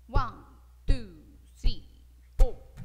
ワン、ツー、スリー、フォー。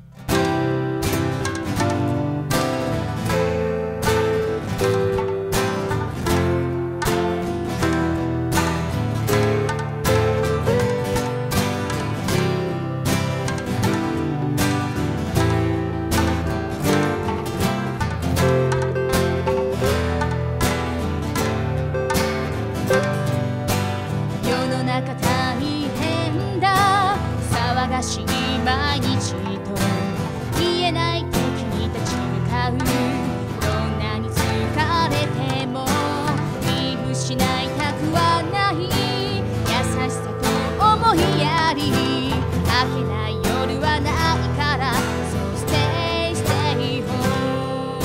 世の中大変だ、騒がしい毎日と言えない敵に立ち向かう。どんなに疲れても見失いたくはない、優しさと思いやり。明けない夜はないから So stay stay home。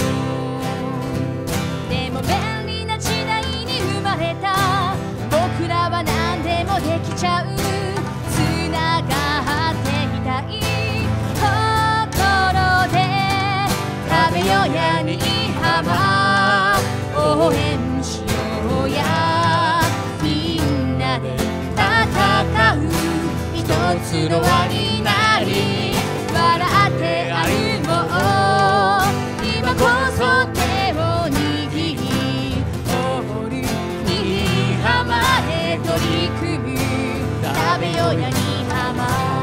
でも便利な時代に生まれた僕らは何でもできちゃう。つながっていたい心で食べよや新居浜応援しようや。みんなで戦う一つの輪になり、笑って歩もう今こそ手を握り、オール新居浜へ取り組む。食べよや新居浜。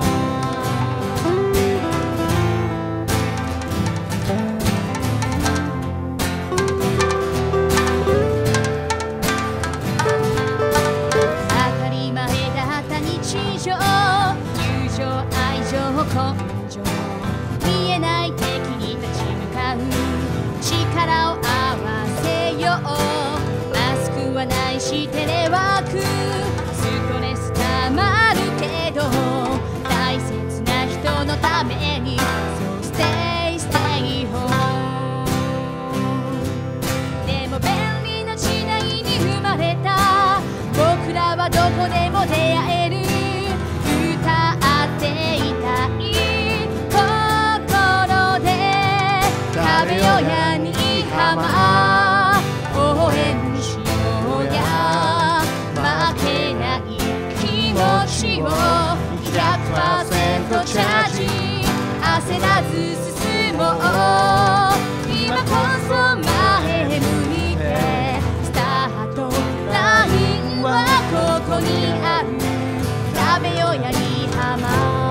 当たり前だった日常、友情愛情根性、見えない敵に立ち向かう。力を合わせよう、マスクはないしテレワーク、ストレスたまるけど大切な人のために So stay stay home。 でも便利な時代に生まれた僕らはどこでも出会える。歌っていたい心で食べよや新居浜応援しようや。負けない気持ちを 100% チャージ、焦らず進もう今こそ前向いて。スタートラインはここにある。食べよや新居浜。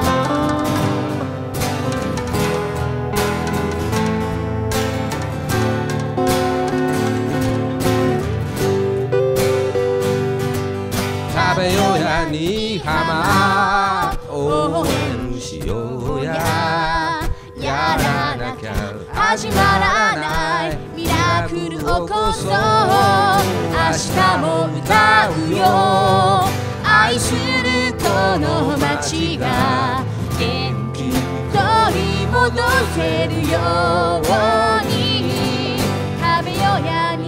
食べようや新居浜応援しようや。 やらなきゃ始まらないミラクル起こそう。明日も歌うよ、愛するこの街が元気取り戻せるように。食べよや